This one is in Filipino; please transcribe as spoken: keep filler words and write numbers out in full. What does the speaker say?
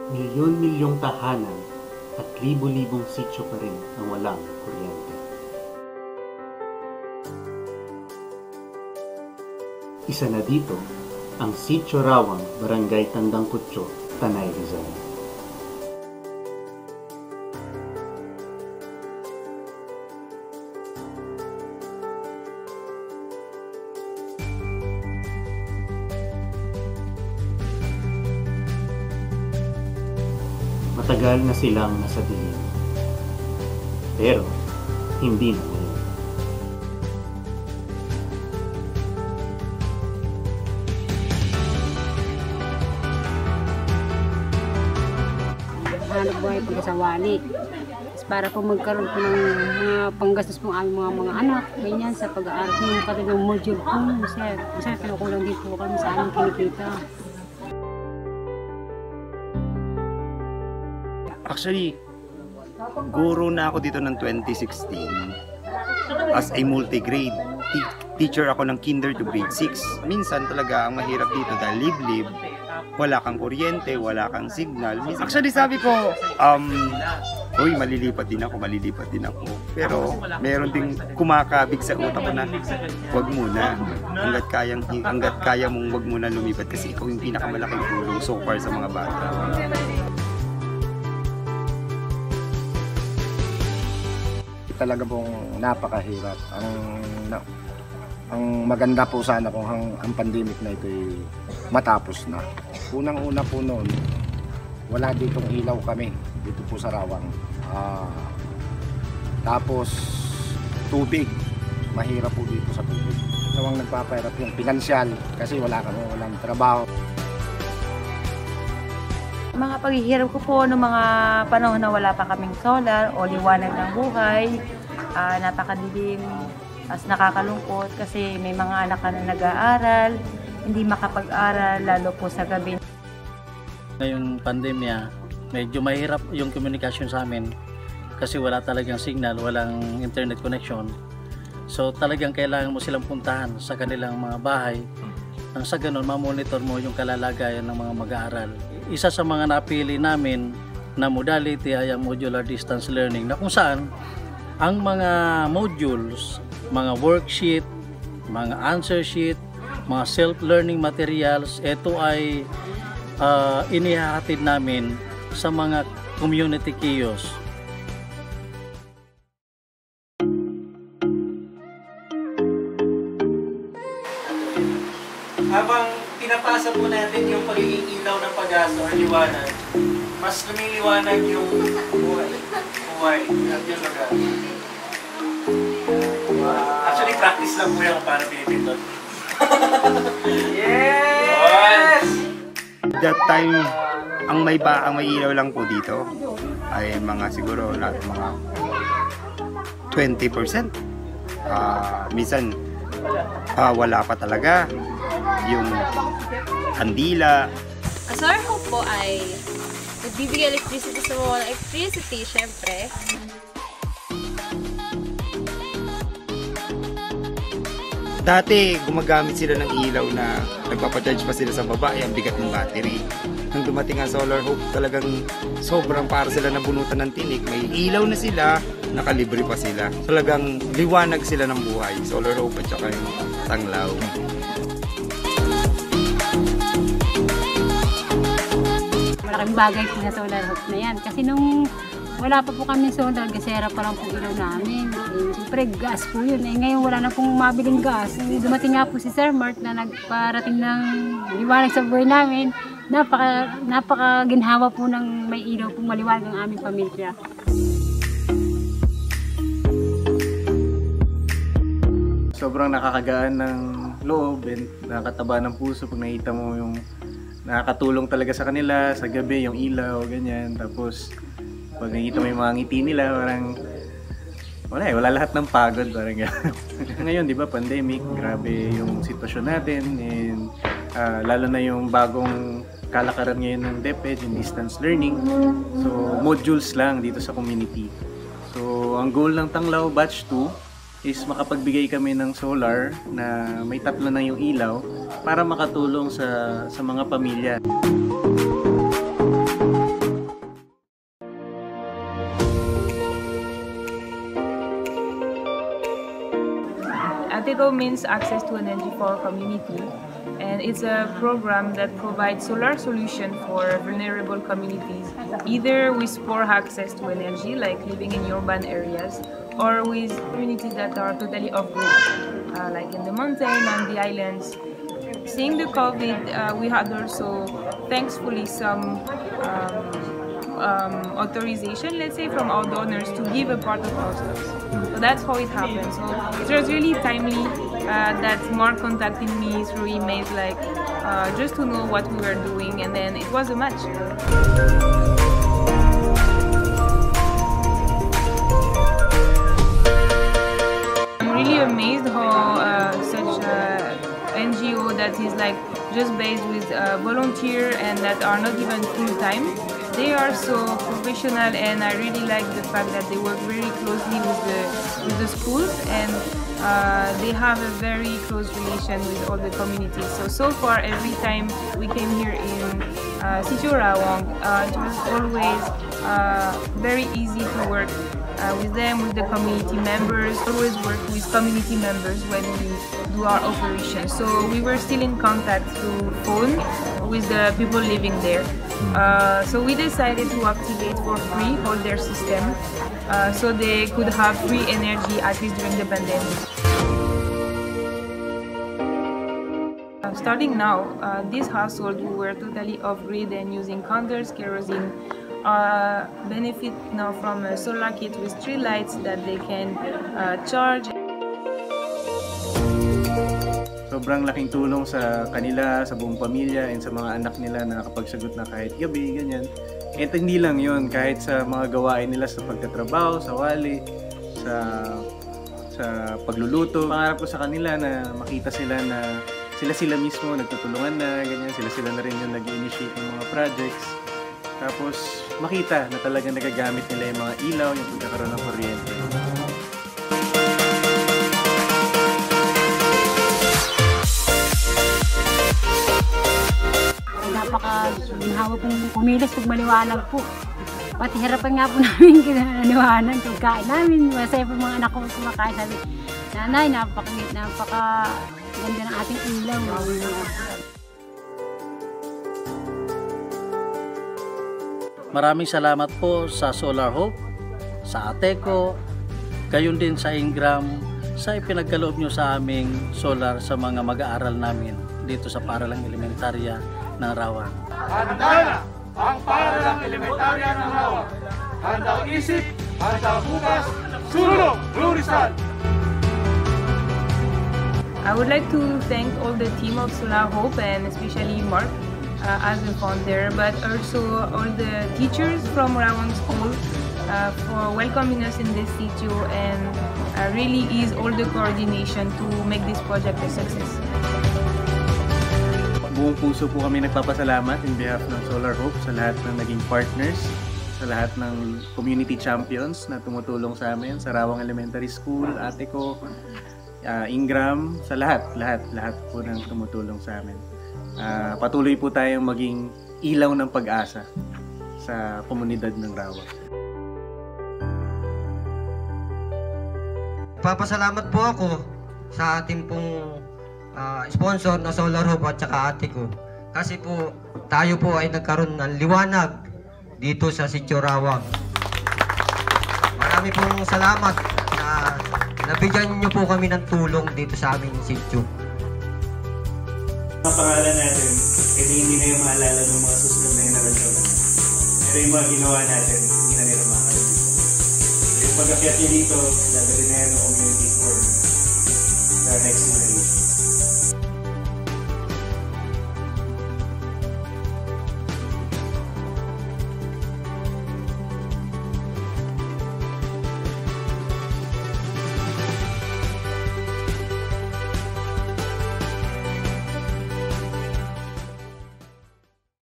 Milyon-milyong tahanan at libo-libong sityo pa rin ang walang kuryente. Isa na dito ang Sitio Rawang, Barangay Tandang Kutyo, Tanay Rizal. Matagal na silang nasa dilim. Pero, hindi na ngayon. Hanap buhay pagkasawali. Para po magkaroon po ng mga panggastos po aming mga mga anak, ganyan sa pag-aaral po yung katilang module po, sir. Sir, kinukulang din po kami sa aming kinikita. Actually, guro na ako dito ng twenty sixteen as a multi-grade. Teacher ako ng kinder to grade six. Minsan talaga ang mahirap dito dahil liblib, wala kang kuryente, wala kang signal. Actually sabi ko, um, uy, malilipat din ako, malilipat din ako. Pero meron ding kumakabig sa utak ko na, wag muna. Hanggat, kayang, hanggat kaya mong wag muna lumipat kasi ikaw yung pinakamalaking tulong so far sa mga bata. Talaga pong napakahirap. Ang na, ang maganda po sana kung ang, ang pandemic na ito ay matapos na. Unang-una po noon, wala ditong ilaw kami dito po sa Rawang. Ah, tapos tubig, mahirap po dito sa tubig. Nawang nagpapahirap yung pinansyal kasi wala kami walang trabaho. Mga paghihirap ko po noong mga panahon na wala pa kaming solar o liwanag ng buhay, uh, napakadilim, as nakakalungkot kasi may mga anak na nag-aaral, hindi makapag-aral lalo po sa gabi. Ngayong pandemya, medyo mahirap yung komunikasyon sa amin kasi wala talagang signal, walang internet connection. So talagang kailangan mo silang puntahan sa kanilang mga bahay. Nang sa ganun, mamonitor mo yung kalalagayan ng mga mag-aaral. Isa sa mga napili namin na modality ay ang modular distance learning na kung saan ang mga modules, mga worksheet, mga answer sheet, mga self-learning materials, ito ay uh, inihahatid namin sa mga community kiosk. Habang pinapasa po natin yung pagiging ilaw ng pag-asa o liwanag, mas lumiliwanag yung buhay. Buhay. At yung lugar. Actually, practice lang po yung para pinipindot. Yes! That time, ang may ba ang may ilaw lang po dito ay mga siguro na mga twenty percent. Uh, minsan, uh, wala pa talaga yung kandila. Ang Solar Hope po ay nagbibigay electricity sa mga electricity, syempre. Dati, gumagamit sila ng ilaw na nagpapacharge pa sila sa baba, ay ang bigat ng battery. Nang dumating ang Solar Hope, talagang sobrang para sila nabunutan ng tinik. May ilaw na sila, nakalibre pa sila. Talagang liwanag sila ng buhay. Solar Hope at saka yung Tanglaw. Malaking bagay po na Solar Hope na yan. Kasi nung wala pa po kami solar, gasera pa lang po ilaw namin. Eh, siyempre, gas po yun. Eh, ngayon wala na pong mabiling gas. Eh, dumating nga po si Sir Mart na nagparating ng liwanag sa buhay namin. Napaka, napaka ginhawa po ng may ilaw pong maliwanag ang aming pamilya. Sobrang nakakagaan ng loob and nakakataba ng puso pag nakita mo yung nakakatulong talaga sa kanila sa gabi, yung ilaw, ganyan. Tapos pag nakita mo yung mga ngiti nila, parang wala eh, wala lahat ng pagod, parang ngayon, di ba, pandemic, grabe yung sitwasyon natin, and uh, lalo na yung bagong kalakaran ngayon ng DepEd, yung distance learning. So, modules lang dito sa community. So, ang goal ng Tanglaw Batch two is makapagbigay kami ng solar na may tatlo na yung ilaw para makatulong sa, sa mga pamilya. ATECO means Access to Energy for Community, and it's a program that provides solar solution for vulnerable communities, either with poor access to energy, like living in urban areas, or with communities that are totally off-grid, uh, like in the mountain and the islands. Seeing the COVID, uh, we had also, thankfully, some um, um, authorization, let's say, from our donors to give a part of our stocks. So that's how it happened. So it was really timely uh, that Mark contacted me through emails, like uh, just to know what we were doing, and then it was a match. I'm really amazed how uh, such a N G O that is like just based with uh, volunteer and that are not even full-time, they are so professional, and I really like the fact that they work very closely with the with the schools, and uh, they have a very close relation with all the communities. So so far, every time we came here in uh, Sitio Rawang, uh, it was always uh, very easy to work uh, with them, with the community members. Always work with community members when we do our operations. So we were still in contact through phone with the people living there. Uh, so we decided to activate for free all their system, uh, so they could have free energy at least during the pandemic. Uh, starting now, uh, this household who were totally off-grid and using candles, kerosene, uh, benefit now from a solar kit with three lights that they can uh, charge. Sobrang laking tulong sa kanila, sa buong pamilya, and sa mga anak nila na nakapagsagot na kahit gabi, ganyan. At hindi lang yun, kahit sa mga gawain nila sa pagtatrabaho, sa wali, sa, sa pagluluto. Pangarap ko sa kanila na makita sila na sila-sila mismo nagtutulungan na, ganyan. Sila-sila na rin yung nag-initiate ng mga projects. Tapos makita na talagang nagagamit nila yung mga ilaw, yung pagkakaroon ng kuryente. Napaka-ginhawa pong kumilos pag maliwanag po. Pati hirapan nga po namin kinaliwanag. Pagkain namin, masaya po mga anak ko kumakain. Sabi, nanay, napaka-ganda napaka ng ating ilaw. Maraming salamat po sa Solar Hope, sa ATECO, gayon din sa Ingram, sa ipinagkaloob nyo sa aming solar sa mga mag-aaral namin dito sa Paaralang Elementarya ng Rawang. Handa na ang Paaralang Elementarya ng Rawang. Handang isip, handang bukas, sulong, Blue Rizal! I would like to thank all the team of Solar Hope, and especially Mark uh, as a founder, but also all the teachers from Rawang School uh, for welcoming us in this sitio, and uh, really is all the coordination to make this project a success. Buong puso po kami nagpapasalamat in behalf ng Solar Hope sa lahat ng naging partners, sa lahat ng community champions na tumutulong sa amin, sa Rawang Elementary School, ATECO, uh, Ingram, sa lahat, lahat, lahat po ng tumutulong sa amin. Uh, patuloy po tayong maging ilaw ng pag-asa sa komunidad ng Rawang. Papasalamat po ako sa ating pong Uh, sponsor na Solar Hope at saka ATECO, kasi po tayo po ay nagkaroon ng liwanag dito sa Sitio Rawang. Marami pong salamat na nabigyan niyo po kami ng tulong dito sa aming sitio. Ang pangalan natin, edi hindi na yung maalala ng mga susunod na henerasyon. Pero yung mga ginawa natin, hindi na nila makakalimutan. Yung pag-akyat niyo dito, dadalhin na yan ng community for the next